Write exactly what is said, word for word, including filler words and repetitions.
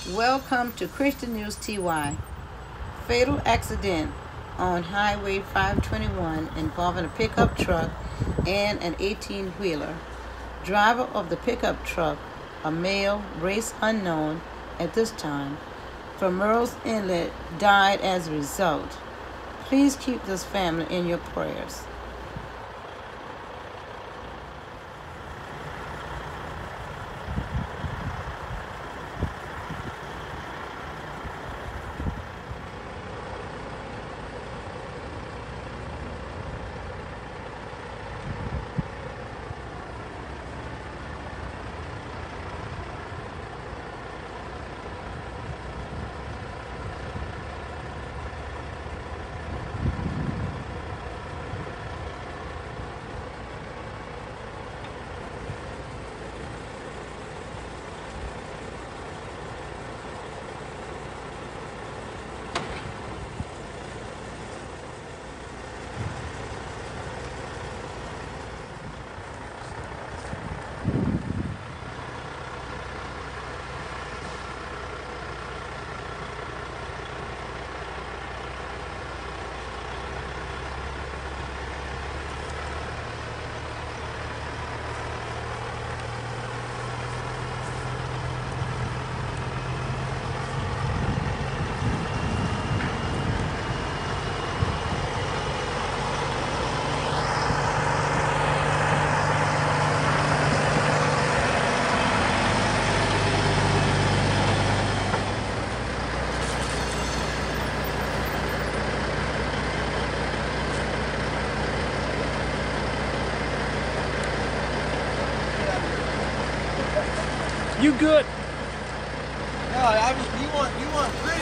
Welcome to Christian News T Y. Fatal accident on Highway five twenty-one involving a pickup truck and an eighteen-wheeler. Driver of the pickup truck, a male, race unknown at this time, from Murrells, Inlet, died as a result. Please keep this family in your prayers. You good? No, I was. You want. You want.